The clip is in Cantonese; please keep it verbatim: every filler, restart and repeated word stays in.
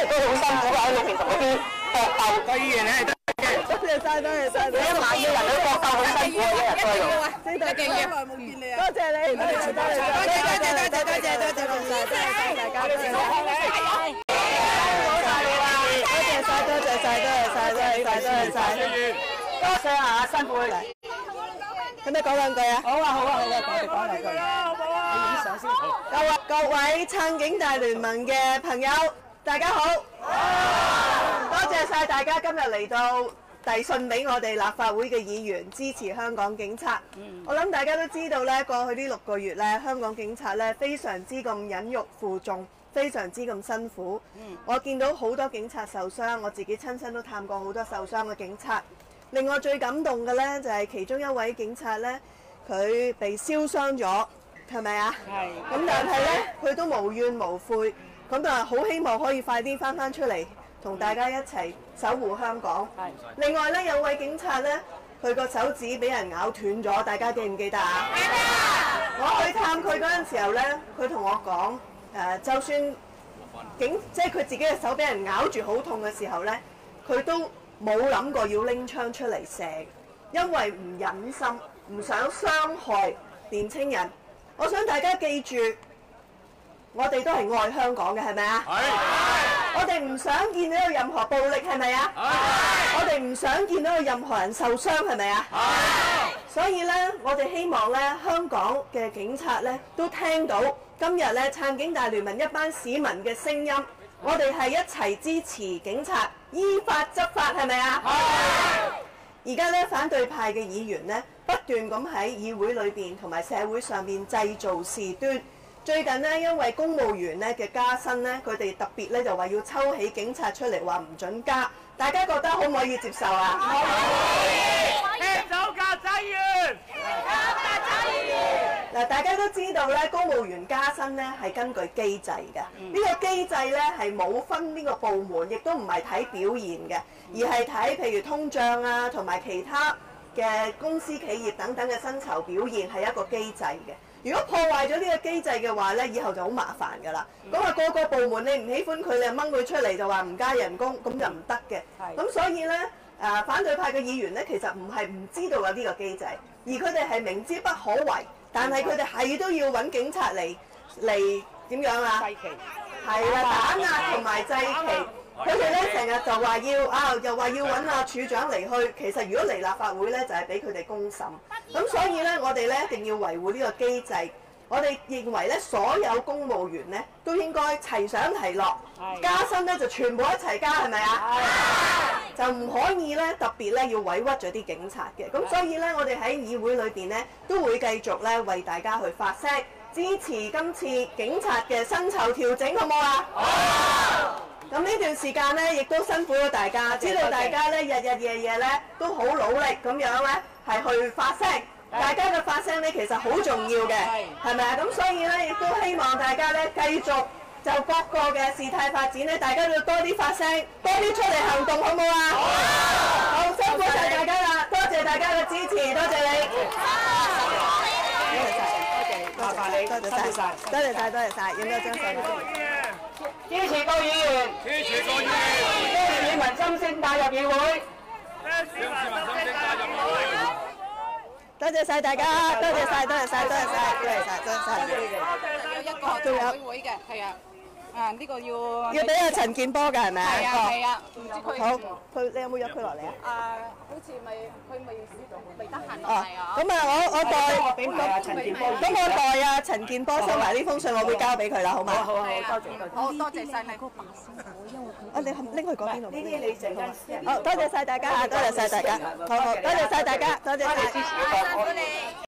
都好辛苦㗎，喺六平十嗰邊搏鬥。個議員你係得嘅。多謝晒，多謝晒。你一萬要人去搏鬥好辛苦啊，一日都喺度。星大勁嘅，好耐冇見你啊！多謝你，多謝多謝多謝多謝多謝多謝多謝多謝多謝大家，多謝晒。多謝晒，多謝晒，多謝晒，多謝晒，多謝晒，多謝啊，辛苦你。咁你講兩句啊？好啊，好啊，好啊，我哋講兩句。好啊，你影相先。各位各位撐警大聯盟嘅朋友，大家好。多謝晒大家今日嚟到遞信俾我哋立法會嘅議員，支持香港警察。我諗大家都知道咧，過去呢六個月咧，香港警察咧非常之咁忍辱負重。非常之咁辛苦，嗯、我見到好多警察受傷，我自己親身都探過好多受傷嘅警察。令我最感動嘅呢，就係、是、其中一位警察呢，佢被燒傷咗，係咪啊？係。咁但係呢，佢都無怨無悔，咁啊好希望可以快啲翻返出嚟，同大家一齊守護香港。係。另外呢，有位警察呢，佢個手指俾人咬斷咗，大家記唔記得啊？記得。我去探佢嗰陣時候呢，佢同我講。誒、呃，就算警即係佢自己嘅手俾人咬住好痛嘅時候呢，佢都冇諗過要拎槍出嚟射，因為唔忍心，唔想傷害年青人。我想大家記住，我哋都係愛香港嘅，係咪啊？係。我哋唔想見到有任何暴力，係咪啊？係。我哋唔想見到有任何人受傷，係咪啊？係。所以呢，我哋希望呢，香港嘅警察呢都聽到。今日咧撐警大聯盟一班市民嘅聲音，我哋係一齊支持警察依法執法，係咪啊？係。而家咧反對派嘅議員咧不斷咁喺議會裏邊同埋社會上面製造事端。最近呢，因為公務員咧嘅加薪咧，佢哋特別咧就話要抽起警察出嚟話唔準加，大家覺得可唔可以接受啊？可以。踢走曱甴議員！踢走曱甴議員！嗱，大家都知道咧，公務員加薪咧係根據機制嘅。呢、嗯、個機制咧係冇分呢個部門，亦都唔係睇表現嘅，而係睇譬如通脹啊，同埋其他嘅公司企業等等嘅薪酬表現係一個機制嘅。如果破壞咗呢個機制嘅話咧，以後就好麻煩㗎啦。咁啊、嗯，個個部門你唔喜歡佢，你掹佢出嚟就話唔加人工，咁就唔得嘅。咁所以咧，誒、呃、反對派嘅議員咧，其實唔係唔知道有呢個機制，而佢哋係明知不可為。但係佢哋係都要揾警察嚟嚟點樣啊？祭旗係啦，打壓同埋祭旗。佢哋咧成日就話要啊，又話要揾阿處長嚟去。其實如果嚟立法會咧，就係俾佢哋公審。咁所以咧，我哋咧一定要維護呢個機制。我哋認為咧，所有公務員咧都應該齊上齊落，加薪咧就全部一齊加，係咪啊？就唔可以咧特別咧要委屈咗啲警察嘅。咁所以咧，我哋喺議會裏邊咧都會繼續咧為大家去發聲，支持今次警察嘅薪酬調整，好唔好啊？好。咁呢段時間咧，亦都辛苦咗大家，知道大家咧日日夜夜咧都好努力咁樣咧係去發聲。大家嘅發聲咧其實好重要嘅，係咪啊？咁所以咧亦都希望大家咧繼續就各個嘅事態發展咧，大家都要多啲發聲，多啲出嚟行動，好唔好啊？好，好，辛苦晒大家啦，多謝大家嘅支持，多謝你。多謝晒，多謝你，多謝晒，多謝晒，多謝晒，影咗張相。支持高議員，支持高議員，將市民心聲帶入議會，將市民心聲帶入議會。多謝晒大家，多謝晒，多謝晒，多謝晒，多謝晒，多謝晒，多謝晒。有一個仲有會嘅，係啊，啊呢個要要俾阿陳健波㗎係咪啊？係啊係啊，唔知佢好，佢你有冇約佢落嚟啊？啊，好似咪佢未未得閒落嚟啊。咁啊，我我代我俾埋阿陳健波，咁我代阿陳健波收埋呢封信，我會交俾佢啦，好嘛？好啊好啊，多謝多謝。好多謝晒你個白先生，因為佢啊你拎去嗰邊度？呢啲你陣間私人。好，多謝晒大家嚇，多謝晒大家，好好，多謝晒大家，多謝晒。辛苦你。